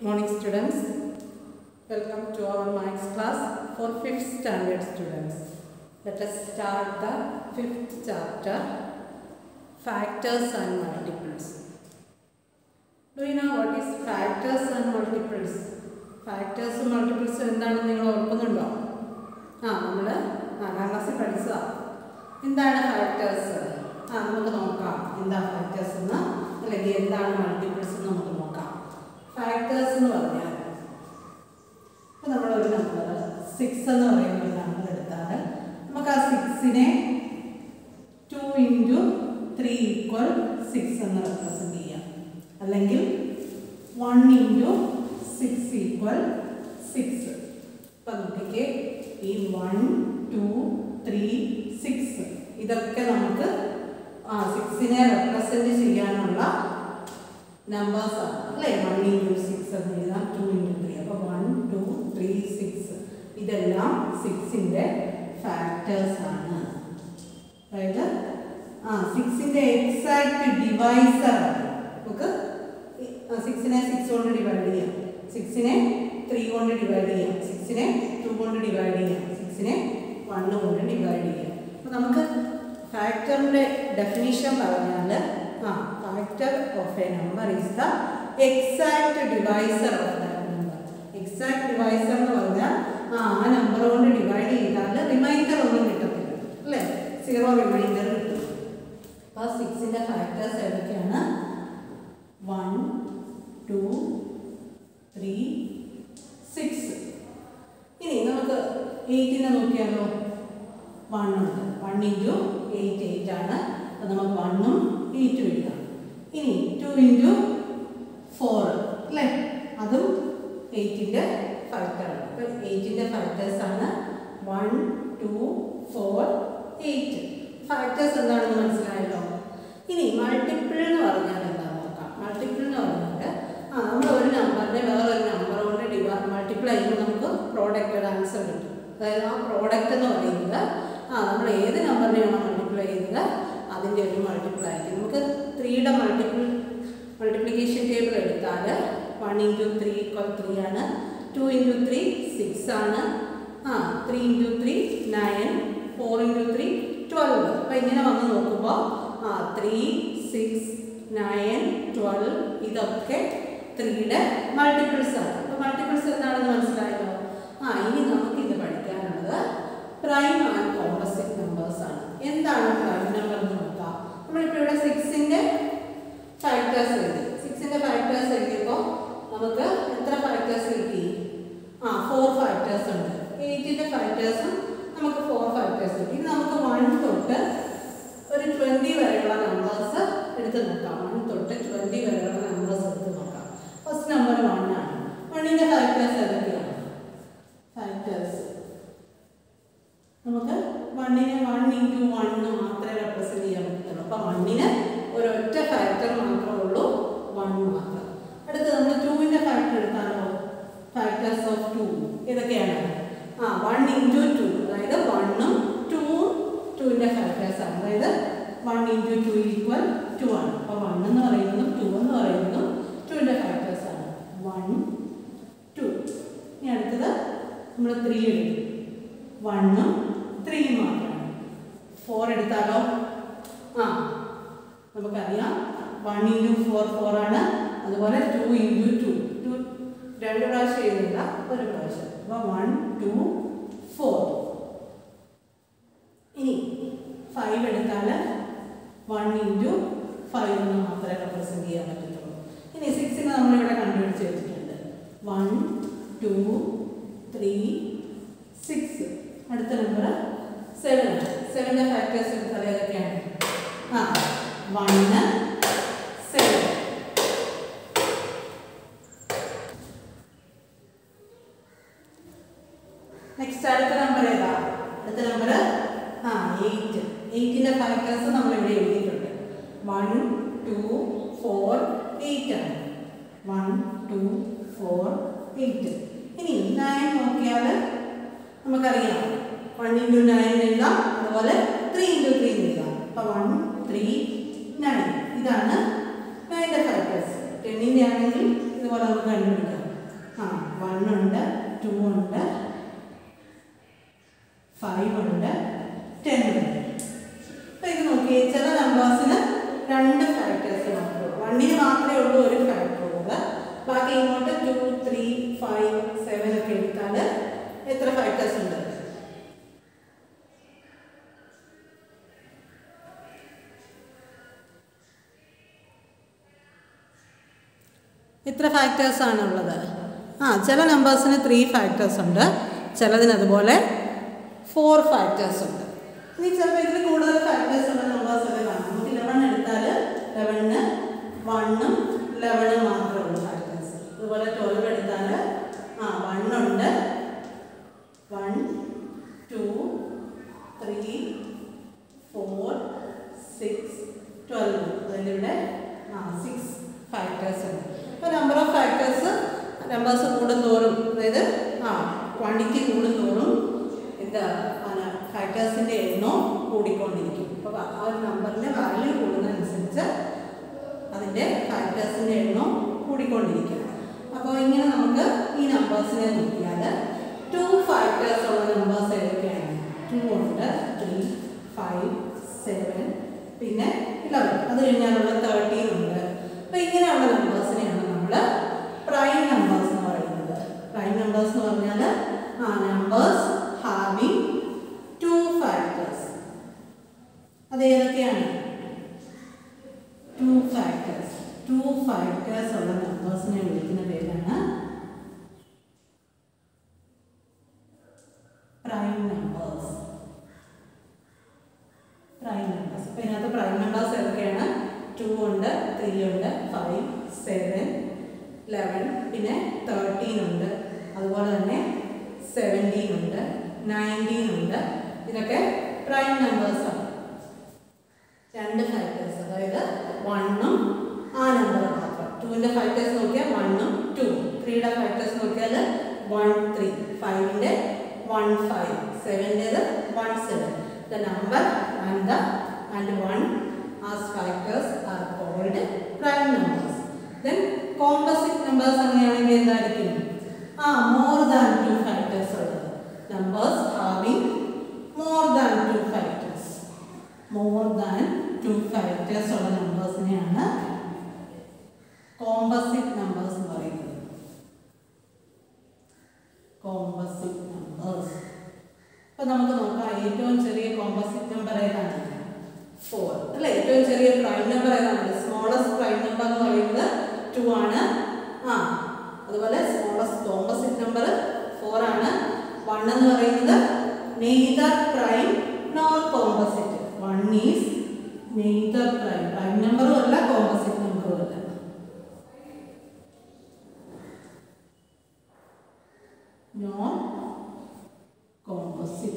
morning students, welcome to our maths class for 5th standard students. Let us start the 5th chapter, factors and multiples. Do you know what is factors and multiples? Factors and multiples എന്താണെന്ന് നിങ്ങൾ ഓർക്കുന്നുണ്ടോ? നമ്മൾ 4ാം ക്ലാസ്സിൽ പഠിച്ചതാണ്. എന്താണ് factors? നമുക്ക് നോക്കാം എന്താണ് ഫാക്ടേഴ്സ് എന്ന്, അല്ലെങ്കിൽ എന്താണ് മൾട്ടിപ്പിൾസ് എന്ന് നമുക്ക് നോക്കാം. ഫാക്ടേഴ്സ് എന്ന് പറഞ്ഞാൽ ഇപ്പോൾ നമ്മളൊരു നമ്പർ 6 എന്ന് പറയുന്ന ഒരു നമ്പർ എടുത്താൽ നമുക്ക് ആ 6നെ 2 × 3 = 6 എന്ന് റെപ്രസെൻറ്റ് ചെയ്യാം. അല്ലെങ്കിൽ 1 × 6 = 6. ഇപ്പം നോക്കിക്കേ, ഈ 1, 2, 3, 6 ഇതൊക്കെ നമുക്ക് 6നെ റെപ്രസെൻറ്റ് ചെയ്യാനുള്ള നമ്പേഴ്സ് ആണ് അല്ലേ. 1 × 6 എന്ന് എഴുതാം, 2 × 3. അപ്പോൾ 1, 2, 3, 6 ഇതെല്ലാം 6ന്റെ ഫാക്ടേഴ്സ് ആണ്. അതായത് 6ന്റെ എക്സാക്റ്റ് ഡിവൈസർ ആണ്. നമുക്ക് 6നെ 6 കൊണ്ട് ഡിവൈഡ് ചെയ്യാം, 6നെ 3 കൊണ്ട് ഡിവൈഡ് ചെയ്യാം, 6നെ 2 കൊണ്ട് ഡിവൈഡ് ചെയ്യാം, 6നെ 1 കൊണ്ട് ഡിവൈഡ് ചെയ്യാം. അപ്പോൾ നമുക്ക് ഫാക്ടറിൻ്റെ ഡെഫിനിഷൻ പറഞ്ഞാൽ factor of a number is the exact divisor of that number. Exact divisor എന്ന് പറഞ്ഞാൽ ആ നമ്പർ കൊണ്ട് ഡിവൈഡ് ചെയ്താൽ റിമൈൻഡർ ഒന്നും കിട്ടത്തില്ല അല്ലേ, 0 റിമൈൻഡർ കിട്ടും. അപ്പോൾ 6ന്റെ ഫാക്ടേഴ്സ് ഏതൊക്കെയാണ്? 1, 2, 3, 6. ഇനി നമുക്ക് 8നെ നോക്കിയാലോ. 1 ഉണ്ട്, 1 × 8 8 ആണ്. അപ്പോൾ നമുക്ക് 1ഉം 8ഉം എഴുതാം. ഇനി 2 × 4 അല്ലേ, അതും 8ന്റെ ഫാക്ടറാണ്. അപ്പോൾ 8ന്റെ ഫാക്ടേഴ്സ് ആണ് 1, 2, 4, 8. ഫാക്ടേഴ്സ് എന്താണെന്ന് മനസ്സിലായല്ലോ. ഇനി മൾട്ടിപ്പിൾ എന്ന് പറഞ്ഞാൽ എന്താണെന്ന് നോക്കാം. മൾട്ടിപ്പിൾ എന്ന് പറഞ്ഞാൽ നമ്മൾ ഒരു നമ്പറിനെ വേറൊരു നമ്പർ കൊണ്ട് മൾട്ടിപ്ലൈ ചെയ്യുമ്പോൾ നമുക്ക് പ്രോഡക്റ്റ് ആൻസർ കിട്ടും. അതായത് ആ പ്രോഡക്റ്റ് എന്ന് പറയുന്നത് നമ്മൾ ഏത് നമ്പറിനെയാണോ മൾട്ടിപ്ലൈ ചെയ്യുന്നത് അതിൻ്റെ ഒരു മൾട്ടിപ്പിൾ ആയിരിക്കും. നമുക്ക് 3യുടെ മൾട്ടിപ്ലിക്കേഷൻ ടേബിൾ എടുത്താൽ 1 × 3 = 3 ആണ്, 2 × 3 6 ആണ്, 3 × 3 9, 4 × 3 12. അപ്പോൾ ഇങ്ങനെ വന്ന് നോക്കുമ്പോൾ 3, 6, 9, 12 ഇതൊക്കെ 3യുടെ മൾട്ടിപ്പിൾസ് ആണ്. അപ്പോൾ മൾട്ടിപ്പിൾസ് എന്താണെന്ന് മനസ്സിലായല്ലോ. ഇനി നമുക്കിത് പഠിക്കാനുള്ളത് പ്രൈം ആൻഡ് കോമ്പോസിറ്റ് നമ്പേഴ്സ് ആണ്. എന്താണ് പ്രൈം നമ്പർ എന്ന് നോക്കാം. നമ്മളിപ്പോൾ ഇവിടെ 6ന്റെ ഫാക്ടേഴ്സ് എഴുതി. 6ന്റെ ഫാക്ടേഴ്സ് എഴുതിയപ്പോൾ നമുക്ക് എത്ര ഫാക്ടേഴ്സ് കിട്ടി? 4 ഫാക്ടേഴ്സ് ഉണ്ട്. 8ന്റെ ഫാക്ടേഴ്സും നമുക്ക് 4 ഫാക്ടേഴ്സ് കിട്ടി. ഇനി നമുക്ക് 1 തൊട്ട് ഒരു 20 വരെയുള്ള നമ്പേഴ്സ് എടുത്ത് നോക്കാം. 1 തൊട്ട് 20 വരെയുള്ള നമ്പേഴ്സ് എടുത്ത് നോക്കാം. ഫസ്റ്റ് നമ്പർ 1 ആണ്. 1ന്റെ ഫാക്ടേഴ്സ് ഏതൊക്കെയാണ്? ഫാക്ടേഴ്സ് നമുക്ക് 1നെ 1 × 1 മാത്രമേ റെപ്രസെൻറ്റ് ചെയ്യാൻ പറ്റുള്ളൂ. അപ്പോൾ 1ന് ഒരൊറ്റ ഫാക്ടർ മാത്രമേ ഉള്ളൂ, 1 മാത്രം. അടുത്ത് നമ്മൾ 2ന്റെ ഫാക്ടർ എടുത്താലോ. ഫാക്ടേഴ്സ് ഓഫ് 2 ഏതൊക്കെയാണ്? 1 × 2, അതായത് 1ഉം 2ഉം 2ന്റെ ഫാക്ടേഴ്സ് ആണ്. അതായത് 1 × 2 = 2 ആണ്. അപ്പോൾ 1 എന്ന് പറയുന്നതും 2 എന്ന് പറയുന്നതും 2ന്റെ ഫാക്ടേഴ്സ് ആണ്. 1, 2. ഇനി അടുത്തത് നമ്മൾ 3 എടുക്കും. 1ഉം 3 മാത്രമാണ്. 4 എടുത്താലോ. നമുക്കറിയാം 1 × 4 4 ആണ്. അതുപോലെ 2 × 2 2 2 പ്രാവശ്യം എഴുതുന്നില്ല, ഒരു പ്രാവശ്യം. അപ്പോൾ 1, 2, 4. ഇനി 5 എടുത്താൽ 1 × 5 എന്ന് മാത്രമേ റെപ്രസെൻറ്റ് ചെയ്യാൻ പറ്റത്തുള്ളൂ. ഇനി 6നെ നമ്മളിവിടെ കണ്ടുപിടിച്ച് വെച്ചിട്ടുണ്ട്. 1, 2, 3, 6. അടുത്ത നമ്പർ 7 ആണ്. 7ന്റെ ഫാക്ടേഴ്സ് എടുത്താൽ ഏതൊക്കെയാണ്? 1, 7. നെക്സ്റ്റ് അടുത്ത നമ്പർ ഏതാ? അടുത്ത നമ്പർ 8. 8ന്റെ ഫാക്ടേഴ്സ് നമ്മളിവിടെ എഴുതിയിട്ടുണ്ട്. 1, 2, 4, 8 ആണ്. 1, 2, 4, 8. ഇനി 9 നോക്കിയാൽ നമുക്കറിയാം 1 × 9 എഴുതാം, അതുപോലെ 3 × 3 എഴുതാം. അപ്പോൾ 1, 3, 9 ഇതാണ് 9ന്റെ ഫാക്ടേഴ്സ്. 10ന്റെ ആണെങ്കിൽ ഇതുപോലെ നമുക്ക് കണ്ടുപിടിക്കാം. 2 ഉണ്ട്, 5 ഉണ്ട്, 10 ഉണ്ട്. അപ്പോൾ ഇത് നോക്കിയേ, ചില നമ്പേഴ്സിന് 2 ഫാക്ടേഴ്സ് മാത്രമേ ഉള്ളൂ. 1ന് മാത്രമേ ഉള്ളൂ ഒരു ഫാക്ടർ ഉള്ളത്. ബാക്കി ഇങ്ങോട്ട് 2, 3, 5, 7 ഒക്കെ എടുത്താൽ എത്ര ഫാക്ടേഴ്സ് ഉണ്ട്? എത്ര ഫാക്ടേഴ്സ് ആണുള്ളത്? ചില നമ്പേഴ്സിന് 3 ഫാക്ടേഴ്സ് ഉണ്ട്, ചിലതിന് അതുപോലെ 4 ഫാക്ടേഴ്സ് ഉണ്ട്. ഇനി ചിലപ്പോൾ ഇതിൽ കൂടുതൽ ഫാക്ടേഴ്സ് ഉള്ള നമ്പേഴ്സ് ഒക്കെ കാണാം. നമുക്ക് 11 എടുത്താൽ 11ന് 1ഉം 11 മാത്രമേ ഉള്ളൂ ഫാക്ടേഴ്സ്. അതുപോലെ 12 എടുത്താൽ 1 ഉണ്ട്, 1, 2, 3, 4, 6, 12. അതിലിവിടെ 6 ഫാക്ടേഴ്സ് ഉണ്ട്. അപ്പോൾ നമ്പർ ഓഫ് ഫാക്ടേഴ്സ് നമ്പേഴ്സ് കൂടുന്തോറും, അതായത് ക്വാണ്ടിറ്റി കൂടുന്തോറും എന്താ ഫാക്ടേഴ്സിൻ്റെ എണ്ണം കൂടിക്കൊണ്ടിരിക്കും. അപ്പോൾ ആ ഒരു നമ്പറിൻ്റെ വാല്യൂ കൂടുന്നതനുസരിച്ച് അതിൻ്റെ ഫാക്ടേഴ്സിൻ്റെ എണ്ണം കൂടിക്കൊണ്ടിരിക്കും. അപ്പോൾ ഇങ്ങനെ നമുക്ക് ഈ നമ്പേഴ്സിനെ നോക്കിയാൽ 2 ഫാക്ടേഴ്സ് ഉള്ള നമ്പേഴ്സ് ഏതൊക്കെയാണ്? 2 ഉണ്ട്, 3, 5, 7, പിന്നെ 11. അത് കഴിഞ്ഞാലുള്ള 13 ഉണ്ട്. അപ്പോൾ ഇങ്ങനെയുള്ള നമ്പേഴ്സിനെയാണ് നമ്മൾ പ്രൈം നമ്പേഴ്സ് എന്ന് പറയുന്നത്. പ്രൈം നമ്പേഴ്സ് എന്ന് പറഞ്ഞാൽ നമ്പേഴ്സ് ഹാവിങ് 2 ഫാക്ടേഴ്സ്. അത് ഏതൊക്കെയാണ്? 2 ഫാക്ടേഴ്സ്. 2 ഫാക്ടേഴ്സ് ഉള്ള നമ്പേഴ്സിനെ വിളിക്കുന്ന പേരാണ് പ്രൈം നമ്പേഴ്സ്. Prime numbers. അപ്പോൾ ഇതിനകത്ത് പ്രൈം നമ്പേഴ്സ് ഏതൊക്കെയാണ്? 2 ഉണ്ട്, 3 ഉണ്ട്, 5, 7, 11, പിന്നെ 13 ഉണ്ട്, അതുപോലെ തന്നെ 17 ഉണ്ട്, 19 ഉണ്ട്. ഇതൊക്കെ പ്രൈം നമ്പേഴ്സാണ്. 2 ഫാക്ടേഴ്സ്, അതായത് 1ഉം ആ നമ്പർ മാത്രം. 2ൻ്റെ ഫാക്ടേഴ്സ് നോക്കിയാൽ 1ഉം 2ഉം. 3യുടെ ഫാക്ടേഴ്സ് നോക്കിയാൽ 1, 3, 5ൻ്റെ 1, 5, 7ൻ്റേത് 1, 7. The number and 1 as factors are called prime numbers. Then composite numbers അങ്ങനെയാണെങ്കിൽ എന്തായിരിക്കും? More than 2 factors ഉള്ളത്. Numbers having more than 2 factors. More than 2 factors ഉള്ള നമ്പേഴ്സിനെയാണ് composite numbers എന്ന് പറയുന്നത്. Composite numbers. അപ്പോൾ നമുക്ക് നോക്കാം, ഏറ്റവും ചെറിയ കോമ്പോസിറ്റ് നമ്പർ ഏതാണ്? 4 അല്ലേ? ഏറ്റവും ചെറിയ പ്രൈം നമ്പർ ഏതാണ്? സ്മോളസ്റ്റ് പ്രൈം നമ്പർ എന്ന് പറയുന്നത് 2 ആണ്. അതുപോലെ സ്മോളസ്റ്റ് കോമ്പോസിറ്റ് നമ്പർ 4 ആണ്. 1 എന്ന് പറയുന്നത് neither prime nor composite. 1 is neither prime. Prime നമ്പറും അല്ല, കോമ്പോസിറ്റ് നമ്പറും അല്ല. Nor composite.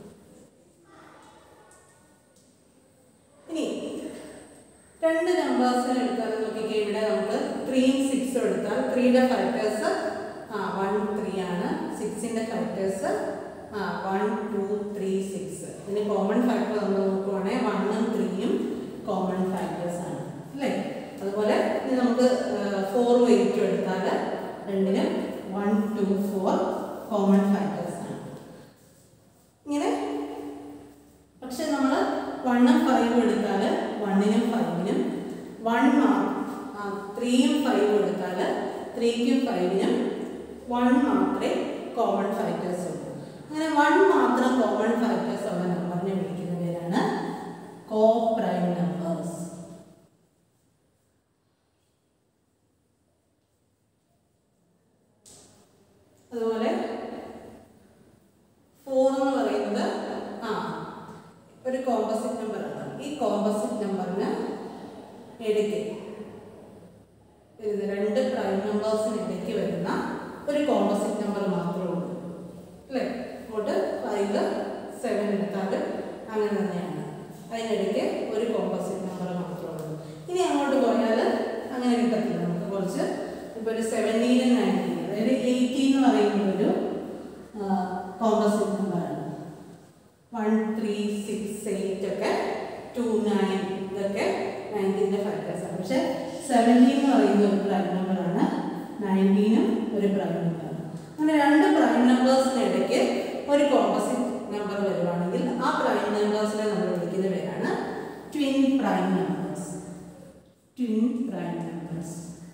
ഇനി 2 നമ്പേഴ്സിനെ എടുത്താൽ നോക്കിക്കേ, ഇവിടെ നമുക്ക് 3ഉം 6ഉം എടുത്താൽ 3യുടെ ഫാക്ടേഴ്സ് 1, 3 ആണ്. 6ൻ്റെ ഫാക്ടേഴ്സ് 1, 2, 3, 6. ഇതിന് കോമൺ ഫാക്ടർ നമ്മൾ നോക്കുവാണെങ്കിൽ 1ഉം 3ഉം കോമൺ ഫാക്ടേഴ്സ് ആണ്, അല്ലേ? അതുപോലെ ഇനി നമുക്ക് 4ഉം 8ഉം എടുത്താൽ രണ്ടിനും 1, 2, 4 കോമൺ ഫാക്ടേഴ്സ് ആണ്. ഇങ്ങനെ. പക്ഷെ നമ്മൾ 1ഉം 5ഉം എടുത്താൽ 1നും 5നും 3ഉം 5ഉം എടുത്താൽ 3ക്കും 5നും 1 മാത്രമേ കോമൺ ഫാക്ടേഴ്സ് ഉള്ളൂ. അങ്ങനെ 1 മാത്രം കോമൺ ഫാക്ടേഴ്സ് ഉള്ള നമ്പറിനെ വിളിക്കുന്ന പേരാണ് കോ പ്രൈം നമ്പേഴ്സ്. അതുപോലെ 4 എന്ന് പറയുന്നത് ഒരു കോമ്പോസിറ്റ് നമ്പറാണ്. ഈ കോമ്പോസിറ്റ് നമ്പറിന് ഇടയ്ക്ക് വരുന്ന 2 പ്രൈം നമ്പേഴ്സിന് ഇടയ്ക്ക് വരുന്ന ഒരു കോമ്പോസിറ്റ് നമ്പർ മാത്രമേ ഉള്ളൂ, അല്ലേ? അങ്ങോട്ട് 5, 7 എടുത്താലും അങ്ങനെ തന്നെയാണ്. അതിനിടയ്ക്ക് ഒരു കോമ്പോസിറ്റ് നമ്പർ മാത്രമേ ഉള്ളൂ. ഇനി അങ്ങോട്ട് പോയാൽ അങ്ങനെ കിട്ടത്തില്ല. നമുക്ക് കുറച്ച് ഇപ്പോൾ ഒരു 17, 19, അതായത് 18 എന്ന് പറയുന്ന ഒരു കോമ്പോസിറ്റ് നമ്പറാണ്. 1, 3, 6, 8 ഒക്കെ 2, 9 ഇതൊക്കെ 19ൻ്റെ ഫാക്ടേഴ്സാണ്. പക്ഷേ 17 എന്ന് പറയുന്ന ഒരു പ്രൈം നമ്പറാണ്, 19ഉം ഒരു പ്രൈം നമ്പറാണ്. അങ്ങനെ രണ്ട് പ്രൈം നമ്പേഴ്സിനിടയ്ക്ക് ഒരു കോമ്പോസിറ്റ് നമ്പർ വരുവാണെങ്കിൽ ആ പ്രൈം നമ്പേഴ്സിനെ നമ്മൾ വിളിക്കുന്ന പേരാണ് twin prime numbers. Twin prime numbers.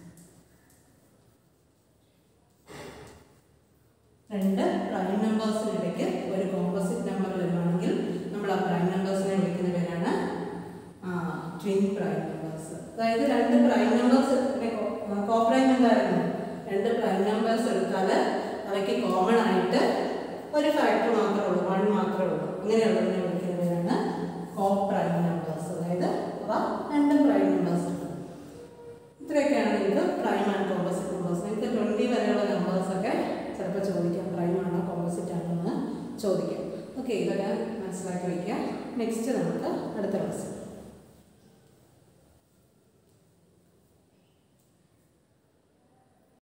രണ്ട് പ്രൈം നമ്പേഴ്സിനിടയ്ക്ക് ഒരു കോമ്പോസിറ്റ് നമ്പർ വരുവാണെങ്കിൽ നമ്മൾ ആ പ്രൈം നമ്പേഴ്സിനെ വിളിക്കുന്ന പേരാണ് ട്വിൻ പ്രൈം നമ്പേഴ്സ്. അതായത് രണ്ട് പ്രൈം നമ്പേഴ്സ് കോപ്രൈം എന്തായിരുന്നു? രണ്ട് പ്രൈം നമ്പേഴ്സ് എടുത്താൽ അവയ്ക്ക് കോമൺ ആയിട്ട് ഒരു ഫാക്ടർ മാത്രമേ ഉള്ളൂ, 1 മാത്രമേ ഉള്ളൂ. അങ്ങനെയുള്ളതിനെ വിളിക്കുന്ന പേരാണ് കോപ്രൈം നമ്പേഴ്സ്. അതായത് അവ രണ്ട് പ്രൈം നമ്പേഴ്സ് ഉണ്ട്. ഇത്രയൊക്കെയാണ് നിങ്ങൾക്ക് പ്രൈം ആൻഡ് കോമ്പോസിറ്റ് നമ്പേഴ്സ്. നിങ്ങൾക്ക് 20 വരെയുള്ള നമ്പേഴ്സൊക്കെ ചിലപ്പോൾ ചോദിക്കാം, പ്രൈം ആണോ കോമ്പോസിറ്റ് ആണോ എന്ന് ചോദിക്കാം. ഓക്കെ, ഇതൊക്കെ മനസ്സിലാക്കി വയ്ക്കുക. നെക്സ്റ്റ് നമുക്ക്